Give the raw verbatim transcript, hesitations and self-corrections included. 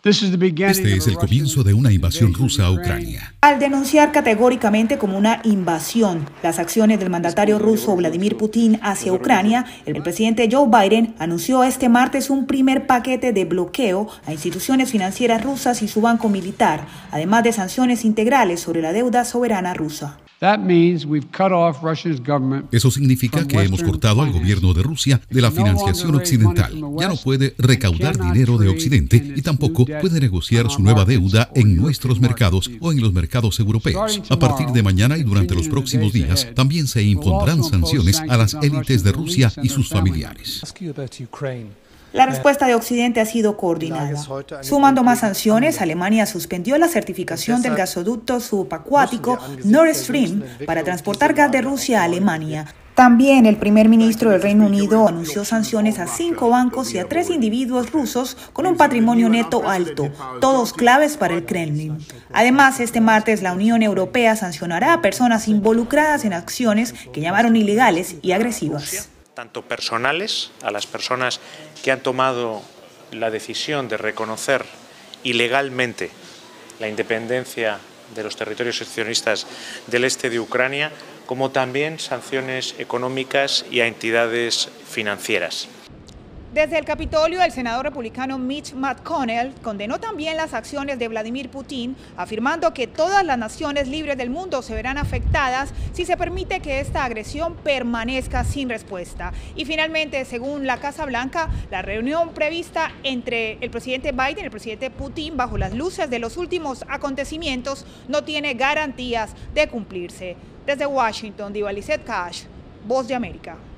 Este es el comienzo de una invasión rusa a Ucrania. Al denunciar categóricamente como una invasión las acciones del mandatario ruso Vladimir Putin hacia Ucrania, el presidente Joe Biden anunció este martes un primer paquete de bloqueo a instituciones financieras rusas y su banco militar, además de sanciones integrales sobre la deuda soberana rusa. Eso significa que hemos cortado al gobierno de Rusia de la financiación occidental. Ya no puede recaudar dinero de Occidente y tampoco puede negociar su nueva deuda en nuestros mercados o en los mercados europeos. A partir de mañana y durante los próximos días, también se impondrán sanciones a las élites de Rusia y sus familiares. La respuesta de Occidente ha sido coordinada. Sumando más sanciones, Alemania suspendió la certificación del gasoducto subacuático Nord Stream para transportar gas de Rusia a Alemania. También el primer ministro del Reino Unido anunció sanciones a cinco bancos y a tres individuos rusos con un patrimonio neto alto, todos claves para el Kremlin. Además, este martes la Unión Europea sancionará a personas involucradas en acciones que llamaron ilegales y agresivas. Tanto personales, a las personas que han tomado la decisión de reconocer ilegalmente la independencia de los territorios secessionistas del este de Ucrania, como también sanciones económicas y a entidades financieras. Desde el Capitolio, el senador republicano Mitch McConnell condenó también las acciones de Vladimir Putin, afirmando que todas las naciones libres del mundo se verán afectadas si se permite que esta agresión permanezca sin respuesta. Y finalmente, según la Casa Blanca, la reunión prevista entre el presidente Biden y el presidente Putin bajo las luces de los últimos acontecimientos no tiene garantías de cumplirse. Desde Washington, Diva Lizette Cash, Voz de América.